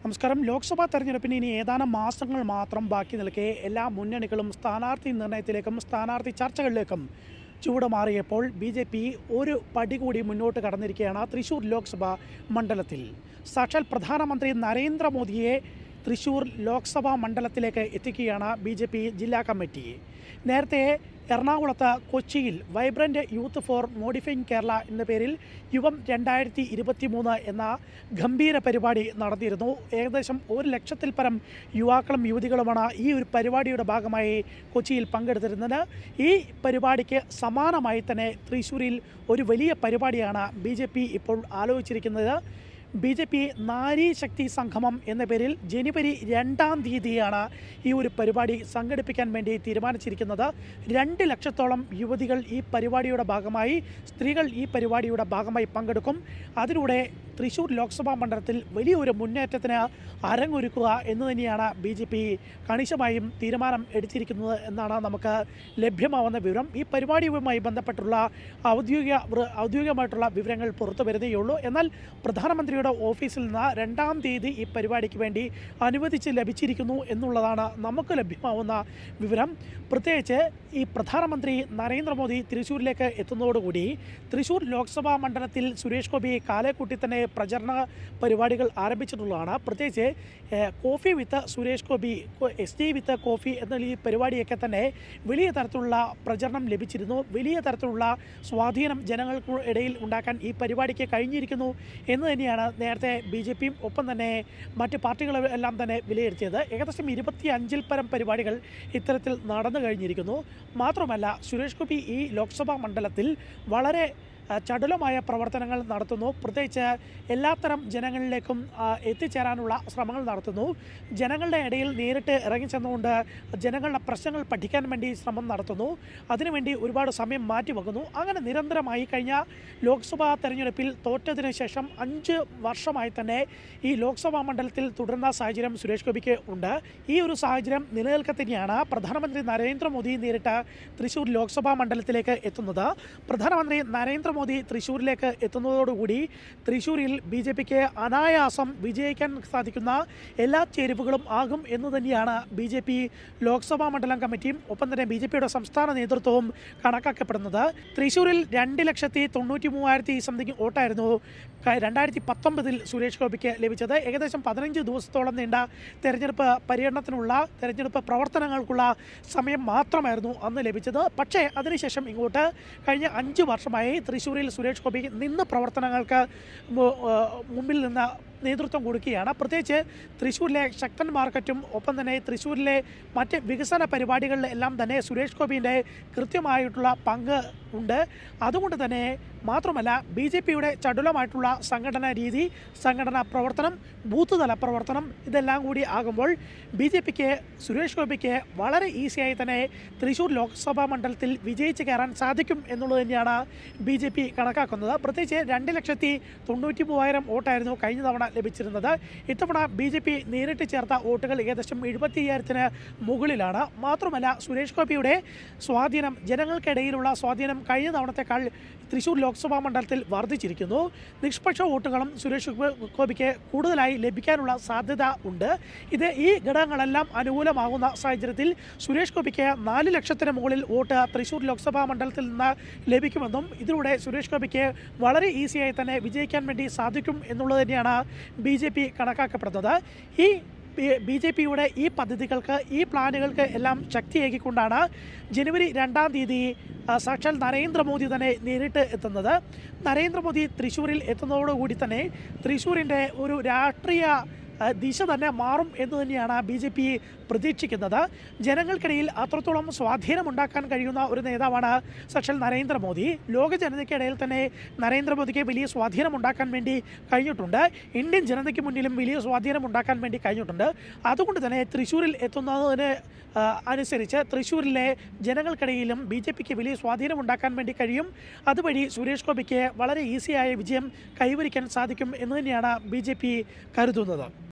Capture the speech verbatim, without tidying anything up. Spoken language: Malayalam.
നമസ്കാരം. ലോക്സഭാ തെരഞ്ഞെടുപ്പിന് ഇനി ഏതാനും മാസങ്ങൾ മാത്രം ബാക്കി നിൽക്കെ എല്ലാ മുന്നണികളും സ്ഥാനാർത്ഥി നിർണയത്തിലേക്കും സ്ഥാനാർത്ഥി ചർച്ചകളിലേക്കും ചൂടുമാറിയപ്പോൾ ബി ജെ പി ഒരു പടി കൂടി മുന്നോട്ട് കടന്നിരിക്കുകയാണ്. തൃശ്ശൂർ ലോക്സഭാ മണ്ഡലത്തിൽ സാക്ഷാൽ പ്രധാനമന്ത്രി നരേന്ദ്രമോദിയെ തൃശ്ശൂർ ലോക്സഭാ മണ്ഡലത്തിലേക്ക് എത്തിക്കുകയാണ് ബി ജെ പി ജില്ലാ കമ്മിറ്റി. നേരത്തെ എറണാകുളത്ത് കൊച്ചിയിൽ vibrant youth for modifying Kerala എന്ന പേരിൽ യുവം രണ്ടായിരത്തി ഇരുപത്തി മൂന്ന് എന്ന ഗംഭീര പരിപാടി നടത്തിയിരുന്നു. ഏകദേശം ഒരു ലക്ഷത്തിൽ പരം യുവാക്കളും യുവതികളുമാണ് ഈ ഒരു പരിപാടിയുടെ ഭാഗമായി കൊച്ചിയിൽ പങ്കെടുത്തിരുന്നത്. ഈ പരിപാടിക്ക് സമാനമായി തന്നെ തൃശ്ശൂരിൽ ഒരു വലിയ പരിപാടിയാണ് ബി ജെ പി ഇപ്പോൾ ആലോചിച്ചിരിക്കുന്നത്. B J P Nari Shakti Sangamam എന്ന പേരിൽ ജനുവരി രണ്ടാം തീയതിയാണ് ഈ ഒരു പരിപാടി സംഘടിപ്പിക്കാൻ വേണ്ടി തീരുമാനിച്ചിരിക്കുന്നത്. രണ്ട് ലക്ഷത്തോളം യുവതികൾ ഈ പരിപാടിയുടെ ഭാഗമായി, സ്ത്രീകൾ ഈ പരിപാടിയുടെ ഭാഗമായി പങ്കെടുക്കും. അതിലൂടെ തൃശ്ശൂർ ലോക്സഭാ മണ്ഡലത്തിൽ വലിയൊരു മുന്നേറ്റത്തിന് അരങ്ങൊരുക്കുക എന്ന് തന്നെയാണ് ബി ജെ പി കണിശമായും തീരുമാനം എടുത്തിരിക്കുന്നത് എന്നാണ് നമുക്ക് ലഭ്യമാവുന്ന വിവരം. ഈ പരിപാടിയുമായി ബന്ധപ്പെട്ടുള്ള ഔദ്യോഗിക ഔദ്യോഗികമായിട്ടുള്ള വിവരങ്ങൾ പുറത്തു വരുന്നേയുള്ളൂ. എന്നാൽ പ്രധാനമന്ത്രിയുടെ ഓഫീസിൽ നിന്ന് രണ്ടാം തീയതി ഈ പരിപാടിക്ക് വേണ്ടി അനുവദിച്ച് ലഭിച്ചിരിക്കുന്നു എന്നുള്ളതാണ് നമുക്ക് ലഭ്യമാവുന്ന വിവരം. പ്രത്യേകിച്ച് ഈ പ്രധാനമന്ത്രി നരേന്ദ്രമോദി തൃശ്ശൂരിലേക്ക് എത്തുന്നതോടുകൂടി തൃശ്ശൂർ ലോക്സഭാ മണ്ഡലത്തിൽ സുരേഷ് ഗോപി കാലേക്കൂട്ടി തന്നെ പ്രചരണ പരിപാടികൾ ആരംഭിച്ചിട്ടുള്ളതാണ്. പ്രത്യേകിച്ച് coffee with Suresh Gopi, S T with coffee എന്ന ഈ പരിപാടിയൊക്കെ തന്നെ വലിയ തരത്തിലുള്ള പ്രചരണം ലഭിച്ചിരുന്നു. വലിയ തരത്തിലുള്ള സ്വാധീനം ജനങ്ങൾക്ക് ഇടയിൽ ഉണ്ടാക്കാൻ ഈ പരിപാടിക്ക് കഴിഞ്ഞിരിക്കുന്നു എന്ന് തന്നെയാണ് നേരത്തെ ബി ജെ പിയും ഒപ്പം തന്നെ മറ്റ് പാർട്ടികളെല്ലാം തന്നെ വിലയിരുത്തിയത്. ഏകദേശം ഇരുപത്തി അഞ്ചിൽ പരം പരിപാടികൾ ഇത്തരത്തിൽ നടന്നു കഴിഞ്ഞിരിക്കുന്നു. മാത്രമല്ല, സുരേഷ് ഗോപി ഈ ലോക്സഭാ മണ്ഡലത്തിൽ വളരെ ചടുലമായ പ്രവർത്തനങ്ങൾ നടത്തുന്നു. പ്രത്യേകിച്ച് എല്ലാത്തരം ജനങ്ങളിലേക്കും എത്തിച്ചേരാനുള്ള ശ്രമങ്ങൾ നടത്തുന്നു. ജനങ്ങളുടെ ഇടയിൽ നേരിട്ട് ഇറങ്ങിച്ചെന്നുകൊണ്ട് ജനങ്ങളുടെ പ്രശ്നങ്ങൾ പഠിക്കാൻ വേണ്ടി ശ്രമം നടത്തുന്നു. അതിനുവേണ്ടി ഒരുപാട് സമയം മാറ്റിവെക്കുന്നു. അങ്ങനെ നിരന്തരമായി കഴിഞ്ഞ ലോക്സഭാ തെരഞ്ഞെടുപ്പിൽ തോറ്റതിന് ശേഷം അഞ്ച് വർഷമായി തന്നെ ഈ ലോക്സഭാ മണ്ഡലത്തിൽ തുടരുന്ന സാഹചര്യം സുരേഷ് ഗോപിക്ക് ഉണ്ട്. ഈ ഒരു സാഹചര്യം നിലനിൽക്കെ തന്നെയാണ് പ്രധാനമന്ത്രി നരേന്ദ്രമോദി നേരിട്ട് തൃശ്ശൂർ ലോക്സഭാ മണ്ഡലത്തിലേക്ക് എത്തുന്നത്. പ്രധാനമന്ത്രി നരേന്ദ്രമോദി മോദി തൃശ്ശൂരിലേക്ക് എത്തുന്നതോടുകൂടി തൃശ്ശൂരിൽ ബി ജെ പിക്ക് അനായാസം വിജയിക്കാൻ സാധിക്കുന്ന എല്ലാ ചേരുവകളും ആകും എന്ന് തന്നെയാണ് ബി ജെ പി ലോക്സഭാ മണ്ഡലം കമ്മിറ്റിയും ഒപ്പം തന്നെ ബി ജെ പിയുടെ സംസ്ഥാന നേതൃത്വവും കണക്കാക്കപ്പെടുന്നത്. തൃശ്ശൂരിൽ രണ്ട് ലക്ഷത്തി തൊണ്ണൂറ്റി മൂവായിരത്തി സംതിങ് വോട്ടായിരുന്നു രണ്ടായിരത്തി പത്തൊമ്പതിൽ സുരേഷ് ഗോപിക്ക് ലഭിച്ചത്. ഏകദേശം പതിനഞ്ച് ദിവസത്തോളം നീണ്ട തെരഞ്ഞെടുപ്പ് പര്യടനത്തിനുള്ള തെരഞ്ഞെടുപ്പ് പ്രവർത്തനങ്ങൾക്കുള്ള സമയം മാത്രമായിരുന്നു അന്ന് ലഭിച്ചത്. പക്ഷേ അതിനുശേഷം ഇങ്ങോട്ട് കഴിഞ്ഞ അഞ്ച് വർഷമായി തൃശ്ശൂരിൽ സുരേഷ് ഗോപി നിന്ന് പ്രവർത്തനങ്ങൾക്ക് മുമ്പിൽ നിന്ന് നേതൃത്വം കൊടുക്കുകയാണ്. പ്രത്യേകിച്ച് തൃശ്ശൂരിലെ ശക്തൻ മാർക്കറ്റും ഒപ്പം തന്നെ തൃശ്ശൂരിലെ മറ്റ് വികസന പരിപാടികളിലെല്ലാം തന്നെ സുരേഷ് ഗോപിയുടെ കൃത്യമായിട്ടുള്ള പങ്ക് ഉണ്ട്. അതുകൊണ്ട് തന്നെ മാത്രമല്ല, ബി ജെ പിയുടെ ചടുലമായിട്ടുള്ള സംഘടനാ രീതി, സംഘടനാ പ്രവർത്തനം, ബൂത്ത് തല പ്രവർത്തനം ഇതെല്ലാം കൂടി ആകുമ്പോൾ ബി ജെ പിക്ക് സുരേഷ് ഗോപിക്ക് വളരെ ഈസിയായി തന്നെ തൃശ്ശൂർ ലോക്സഭാ മണ്ഡലത്തിൽ വിജയിച്ച് കയറാൻ സാധിക്കും എന്നുള്ളത് തന്നെയാണ് ബി ജെ പി കണക്കാക്കുന്നത്. പ്രത്യേകിച്ച് രണ്ട് ലക്ഷത്തി തൊണ്ണൂറ്റി മൂവായിരം വോട്ടായിരുന്നു കഴിഞ്ഞ തവണ ലഭിച്ചിരുന്നത്. ഇത്തവണ ബി ജെ പി നേരിട്ട് ചേർത്ത വോട്ടുകൾ ഏകദേശം എഴുപത്തി അയ്യായിരത്തിന് മുകളിലാണ്. മാത്രമല്ല, സുരേഷ് ഗോപിയുടെ സ്വാധീനം, ജനങ്ങൾക്കിടയിലുള്ള സ്വാധീനം കഴിഞ്ഞ തവണത്തേക്കാൾ തൃശ്ശൂർ ലോക്സഭാ മണ്ഡലത്തിൽ വർദ്ധിച്ചിരിക്കുന്നു. നിഷ്പക്ഷ വോട്ടുകളും സുരേഷ് ഗോപിക്ക് കൂടുതലായി ലഭിക്കാനുള്ള സാധ്യത ഉണ്ട്. ഇത് ഈ ഘടകങ്ങളെല്ലാം അനുകൂലമാകുന്ന സാഹചര്യത്തിൽ സുരേഷ് ഗോപിക്ക് നാല് ലക്ഷത്തിന് മുകളിൽ വോട്ട് തൃശ്ശൂർ ലോക്സഭാ മണ്ഡലത്തിൽ നിന്ന് ലഭിക്കുമെന്നും ഇതിലൂടെ സുരേഷ് ഗോപിക്ക് വളരെ ഈസിയായി തന്നെ വിജയിക്കാൻ വേണ്ടി സാധിക്കും എന്നുള്ളത് തന്നെയാണ് ബി ജെ പി കണക്കാക്കപ്പെടുന്നത്. ഈ ബി ജെ പിയുടെ ഈ പദ്ധതികൾക്ക്, ഈ പ്ലാനുകൾക്ക് എല്ലാം ശക്തിയേകിക്കൊണ്ടാണ് ജനുവരി രണ്ടാം തീയതി സാക്ഷാൽ നരേന്ദ്രമോദി തന്നെ നേരിട്ട് എത്തുന്നത്. നരേന്ദ്രമോദി തൃശ്ശൂരിൽ എത്തുന്നതോടുകൂടി തന്നെ തൃശ്ശൂരിൻ്റെ ഒരു രാഷ്ട്രീയ ദിശ തന്നെ മാറും എന്ന് തന്നെയാണ് ബി ജെ പി പ്രതീക്ഷിക്കുന്നത്. ജനങ്ങൾക്കിടയിൽ അത്രത്തോളം സ്വാധീനമുണ്ടാക്കാൻ കഴിയുന്ന ഒരു നേതാവാണ് സാക്ഷാൽ നരേന്ദ്രമോദി. ലോക ജനതയ്ക്കിടയിൽ തന്നെ നരേന്ദ്രമോദിക്ക് വലിയ സ്വാധീനമുണ്ടാക്കാൻ വേണ്ടി കഴിഞ്ഞിട്ടുണ്ട്. ഇന്ത്യൻ ജനതയ്ക്ക് മുന്നിലും വലിയ സ്വാധീനമുണ്ടാക്കാൻ വേണ്ടി കഴിഞ്ഞിട്ടുണ്ട്. അതുകൊണ്ട് തന്നെ തൃശ്ശൂരിൽ എത്തുന്നതിന് അനുസരിച്ച് തൃശ്ശൂരിലെ ജനങ്ങൾക്കിടയിലും ബി ജെ പിക്ക് വലിയ സ്വാധീനമുണ്ടാക്കാൻ വേണ്ടി കഴിയും. അതുവഴി സുരേഷ് ഗോപിക്ക് വളരെ ഈസിയായ വിജയം കൈവരിക്കാൻ സാധിക്കും എന്ന് തന്നെയാണ് ബി ജെ പി കരുതുന്നത്.